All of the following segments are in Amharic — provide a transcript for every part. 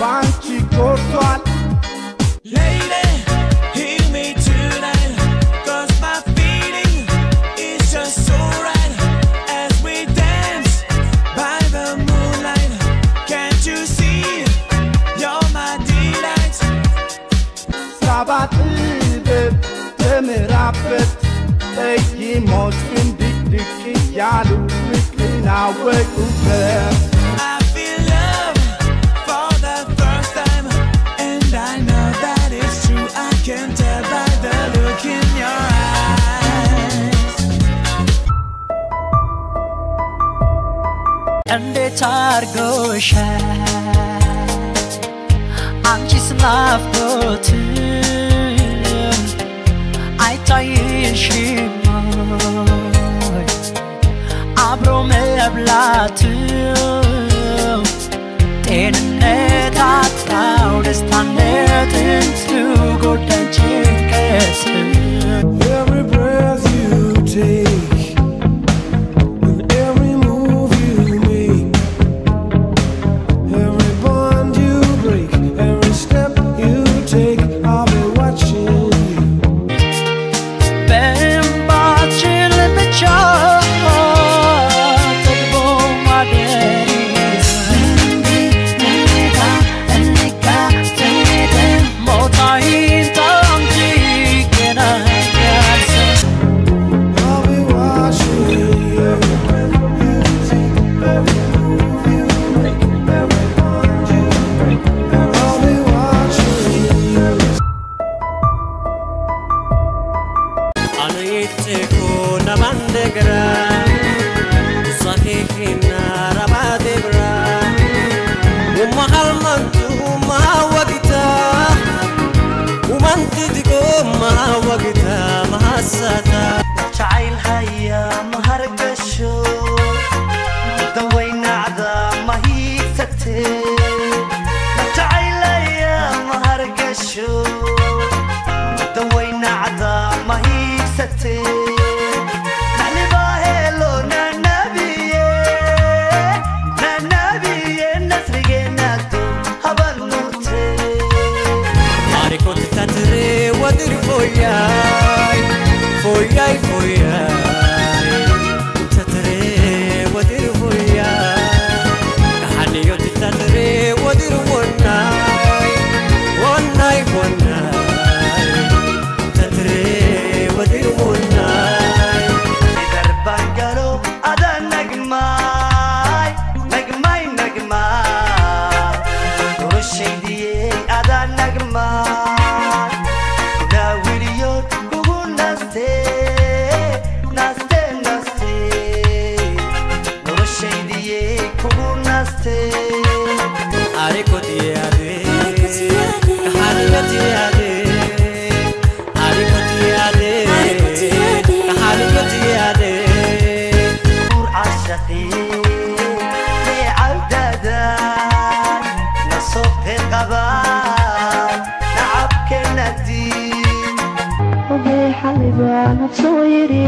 Banchi Kortual. Lady, hear me tonight, 'cause my feeling is just so right as we dance by the moonlight. Can't you see you're my delight? Sabat ibet temirabet Teki mochkin dik dik yalu Wiklina wekubet. I feel love for the first time, and I know that it's true. I can tell by the look in your eyes. And it's our አንቺስ ናፍቆት አይታይሽም አብሮ መብላት ጤንነት አጣው ደስታነት ጎዳኝ ጭንቀት Every breath you take and every move you make, every bond you break, every step you take, I'll be watching you. በእንባችን ብቻ ጠግቦ ማደር ሞት አይምጣ እንጂ ይገናኛል ሰው I'll be watching you. Every breath you take, every move you make, every bond you break, I'll be watching you. Aniteko namandegra Sakina rabadebra Umahal mantu mahawagita Umantidiko mahawagita mahasata جعل هيا مهرقشو دوينا عذا ما هي ستي جعل هيا مهرقشو دوينا عذا ما هي ستي علي باهلو ننبيه نسرقنا هبا نورتي Arikot tatre wadir foyai Foyai foyai Tatre wadir foyai Kahaniyot tatre wadir wonnai Wonnai wonnai Tatre wadir wonnai دربان قالو أدا نجماي نجماي نجماي دور الشيدي أدا نجماي كنا ويليون كوكو ناستي ناستي ناستي دور الشيدي كوكو ناستي Arikot yade Kahaniyot yade Arikot yade Kahaniyot yade نور عشقي لعودادان نصوف القبال نعب كالندين وهي حبيبة نفسويري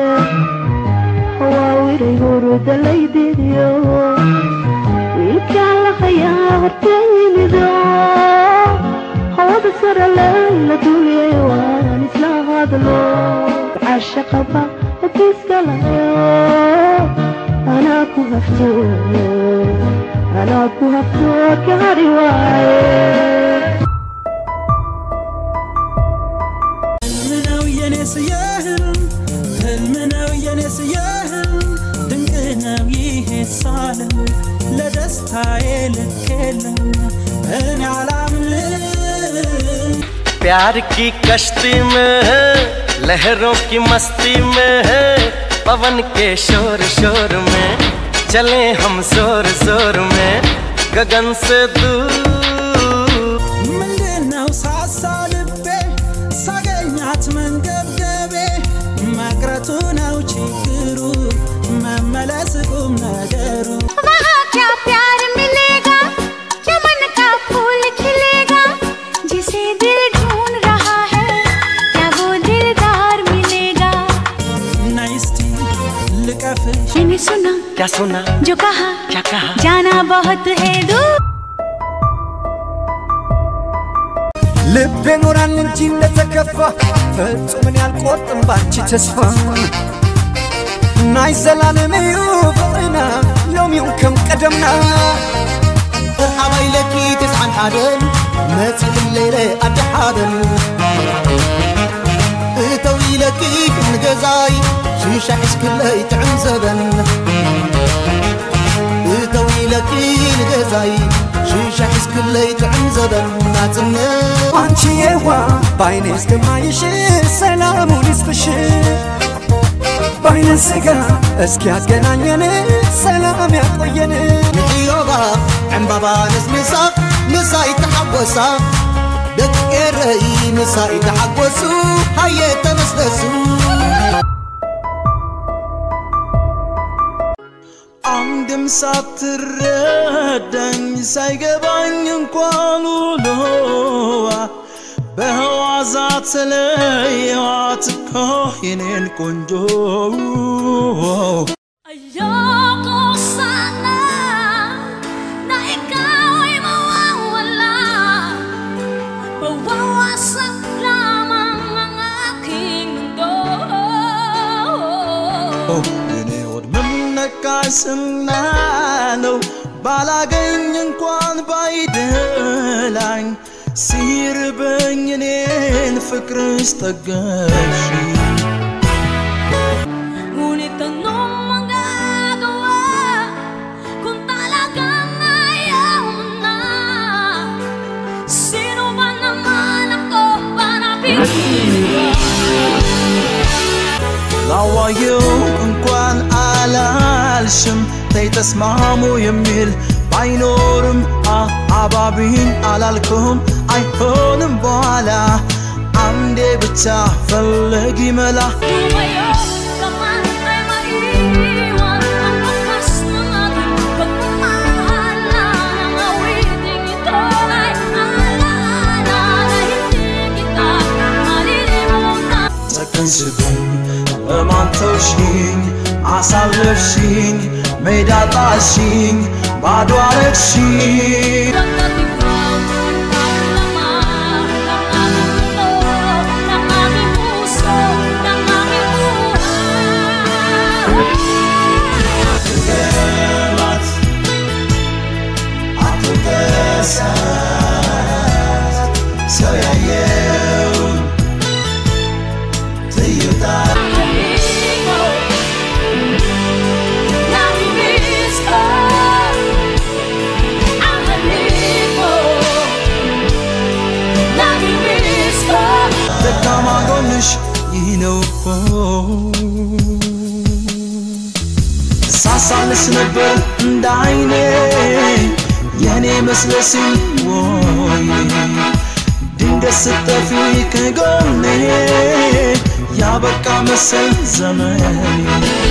هو ويري ورود الليديو ويكال خيار تيمدو هو بسر الليلة دولي وانا نسلا هذا لو عاشق با وكيس أنا كهفتو كهرواي ህልምነው የኔስ የህልም ህልምነው የኔስ የህልም ድንቅ ነው ይሄ ሳለም ለደስታዬ ልክ የለም እኔ አላምንም प्यार की कश्ती में है लहरों की मस्ती में है पवन के शोर शोर में चले हम जोर जोर में गगन से दूर ምንድነው ሳሳልቤ ሳገኛት መንገብገቤ መቅረቱ ነው ችግሩ መመለስ ቁም ነገሩ वहाँ क्या प्यार मिलेगा क्या मन का फूल खिलेगा जिसे दिल ढूंढ रहा है क्या वो दिलदार मिलेगा ናይስቲ ልቀፍሽ मैंने सुना क्या सुना जो कहा क्या कहा जाना बहुत है दूर ልቤ ኖራል እንጂ እንደተከፋ ፈጽሞን ያልቆርጥም ባንቺ ተስፋ ናይ ዘላለም እዩ ፍቅርና ሎሚውን ከም ቀደምና ሓባይለኪ ተስዓን ሓደን መጽእ ለይለ ኣድሓደን እተዊለኪ ክንገዛይ ሽሻሕስ ክለይ ጥዕም ዘበን እተዊለኪ ንገዛይ ሽሻሕስ ክለይ ጥዕም ዘበን ናጽነ አንቺ የዋ ባይኔ እስከማይሽ ሰላሙን ይስጥሽ ባይነ ስጋ እስኪ ያገናኘን ሰላም ያቆየን ንዕዮባ ዕምባባ ነስንሳ ንሳ ይተሓጐሳ ደቅረይ ንሳ ይተሓጐሱ ሃየ ተመስለሱ አንድም ሳትረዳኝ ሳይገባኝ እንኳን ውሎዋ በህዋዛ ተለየዋት እኮ የኔን ቆንጆ የኔ ወድ ምነቃስና ነው ባላገኝ እንኳን ባይደላኝ ሲርበኝ እኔን ፍቅርሽ ጠገሽ ላዋየው እንኳን አላልሽም ተይተስማሙ የሚል ባይኖርም አባቢን አላልኩም አይሆንም በኋላ አንዴ ብቻ ፈለጊ መላ ተከንስብኝ እማንተውሽኝ አሳለፍሽኝ ሜዳ ጣልሽኝ ባዶ አረግሽኝ ሳሳልስ ነበር እንዳይኔ የኔ መስለሽኝ ወይ ድንገት ስትጠፊ ከጎኔ ያበቃ መሰል ዘመኔ